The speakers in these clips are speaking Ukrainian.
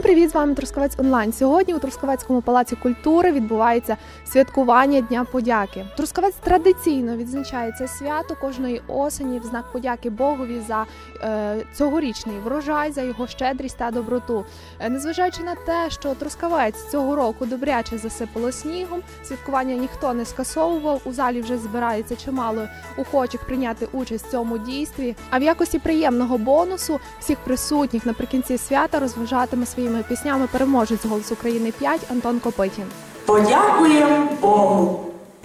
привіт! З вами Трускавець Онлайн. Сьогодні у Трускавецькому палаці культури відбувається святкування Дня подяки. Трускавець традиційно відзначає це свято кожної осені в знак подяки Богові за цьогорічний врожай, за його щедрість та доброту. Незважаючи на те, що Трускавець цього року добряче засипало снігом, святкування ніхто не скасовував, у залі вже збирається чимало охочих прийняти участь в цьому дійстві. А в якості приємного бонусу всіх присутніх наприкінці свята розважатиме своїми піснями переможець «Голос України 5» Антон Копитін. Подякуємо Богу!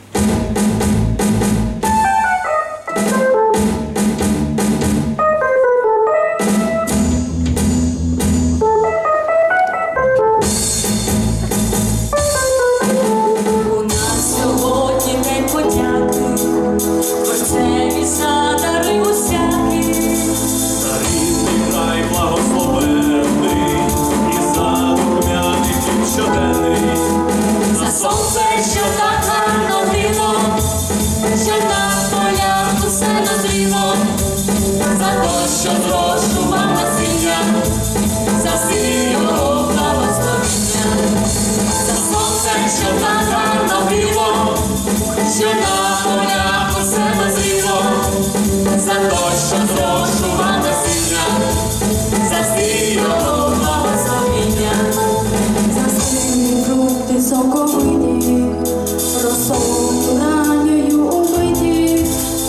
У нас сьогодні день подяки, Творцеві за дари усякі. За рідний край благословенний і за духмяний дім щоденний. За сонце, що так гарно гріло, що на полях усе дозріло, за дощ, що зрошував насіння, за всі його благословення. За сонце, що так гарно гріло, що на полях усе дозріло, за дощ, що зрошував насіння, за всі його благословення. За сильні фрукти соковиті, росою ранньою убиті.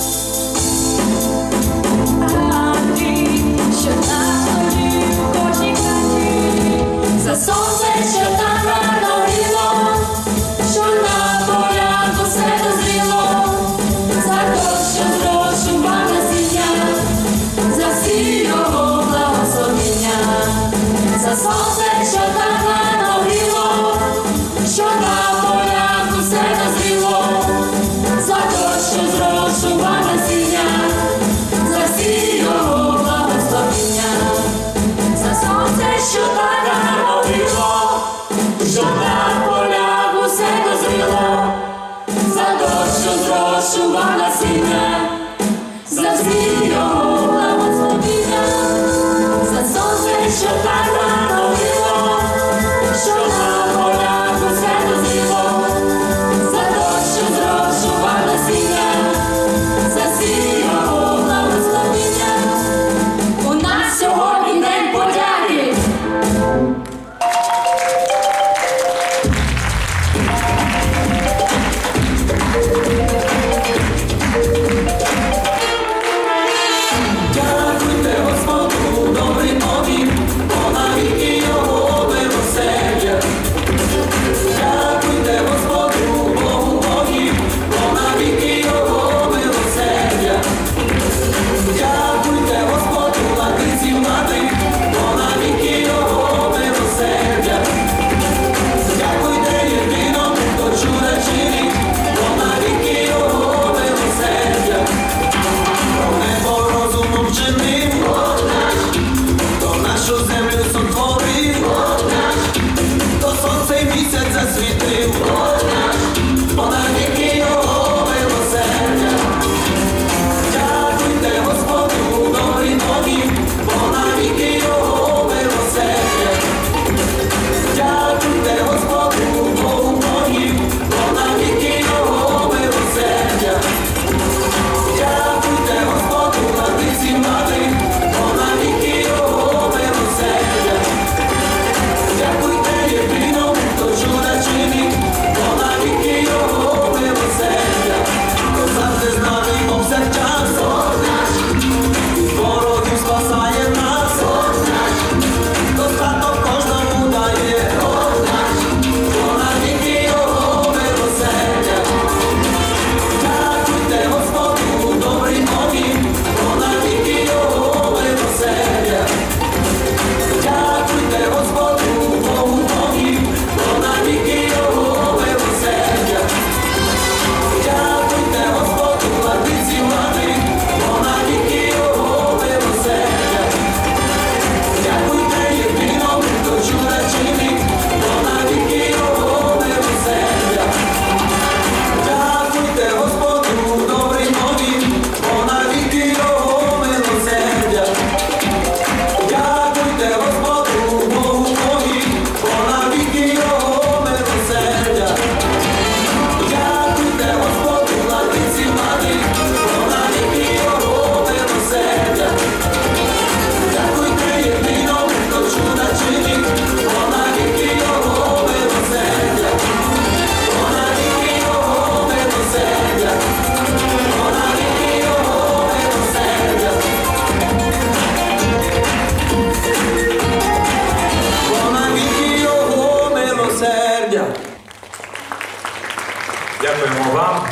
А ти, що на столі в кожній хаті, за сонце, що так гарно гріло, що на полях усе дозріло, за дощ, що зрошував насіння, за всі його благословення. За сонце, що так гарно гріло, що на полях усе дозріло, за дощ, що зрошував насіння, за всі його благословення. За сонце, що так гарно гріло, що на полях усе дозріло, за дощ, що зрошував насіння, за всі його благословення. За сонце, що так гарно гріло, що на полях усе дозріло, за дощ, що зрошував насіння, за всі його благословення. У нас сьогодні день подяки. Дякуйте Господу, добрий нові, бо навіть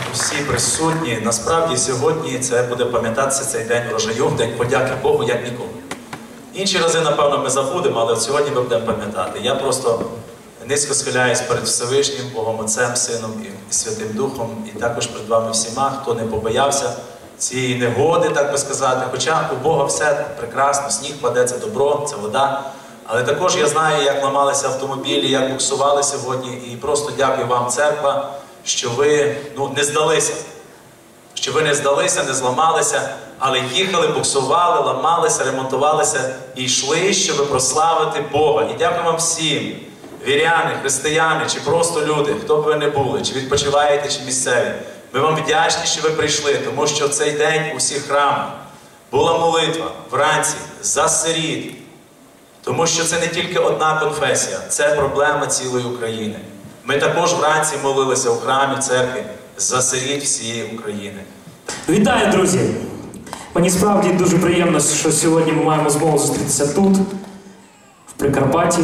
всі присутні. Насправді сьогодні це буде пам'ятатися цей день врожаю, день подяки Богу, як ніколи. Інші рази, напевно, ми забудемо, але от сьогодні ми будемо пам'ятати. Я просто низько схиляюсь перед Всевишнім, Богом Отцем, Сином і Святим Духом, і також перед вами всіма, хто не побоявся цієї негоди, так би сказати. Хоча у Бога все прекрасно, сніг паде, це добро, це вода. Але також я знаю, як ламалися автомобілі, як буксували сьогодні. І просто дякую вам, церква, що ви не здалися. Що ви не здалися, не зламалися, але їхали, буксували, ламалися, ремонтувалися і йшли, щоб прославити Бога. І дякую вам всім, віряни, християни, чи просто люди, хто б ви не були, чи відпочиваєте, чи місцеві. Ми вам вдячні, що ви прийшли, тому що в цей день у всіх храмах була молитва вранці за сиріт. Тому що це не тільки одна конфесія, це проблема цілої України. Ми також вранці молилися у храмі, в церкві за сиріт всієї України. Вітаю, друзі! Мені справді дуже приємно, що сьогодні ми маємо змогу зустрітися тут, в Прикарпатті,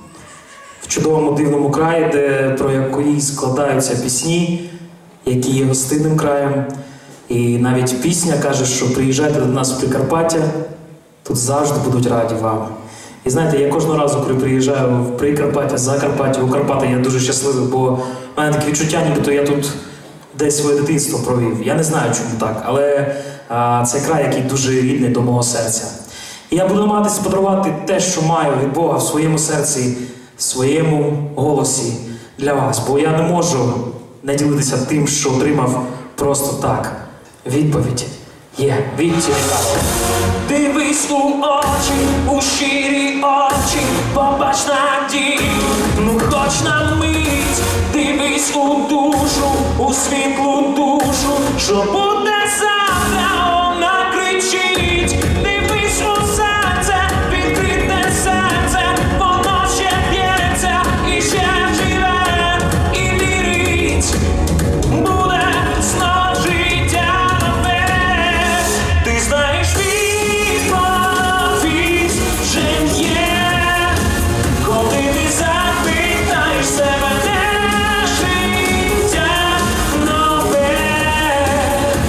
в чудовому дивному краї, про який складаються пісні, які є гостинним краєм. І навіть пісня каже, що приїжджайте до нас в Прикарпаття, тут завжди будуть раді вам. І знаєте, я кожного разу, коли приїжджаю в Прикарпаття, Закарпаття, у Карпати, я дуже щасливий, бо в мене таке відчуття, нібито я тут десь своє дитинство провів. Я не знаю, чому так, але це край, який дуже рідний до мого серця. І я буду намагатися подарувати те, що маю від Бога в своєму серці, в своєму голосі для вас. Бо я не можу не ділитися тим, що отримав просто так. Відповідь є від Тірика. Дивись у очі, у щирі очі, побач надію, хоч на мить. Дивись у душу, у світлу душу, що буде завтра, вона кричить. Дивись у серце, відкрите серце, воно ще б'ється і ще живе, і вірить, буде знов життя нове. Ти знаєш відповідь вже є, коли ти запитаєш себе, де життя нове.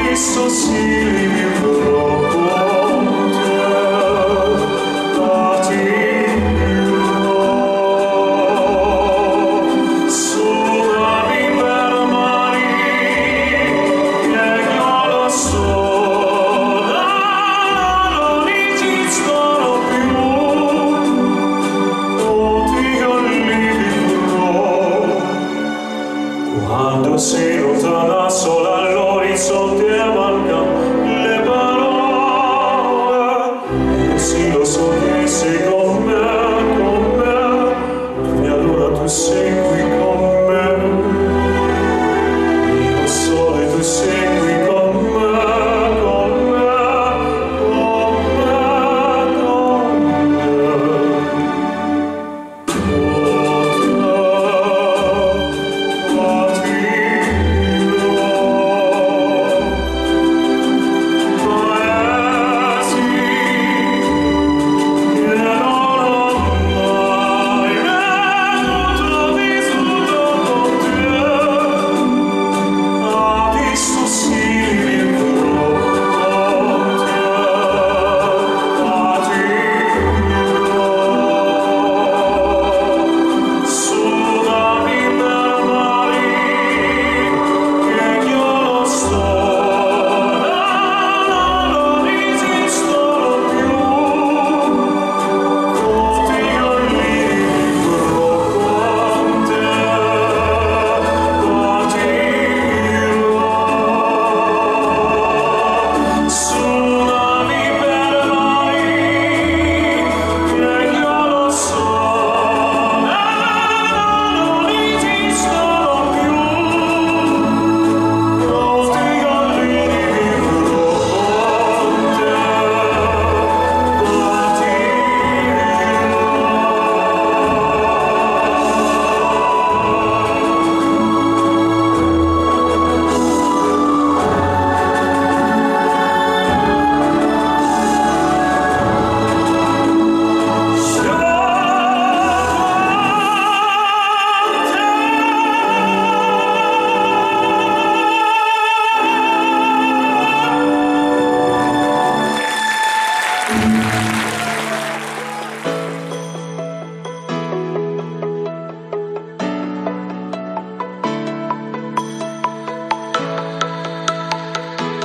Quando si lontana sola all'orizzonte amalgama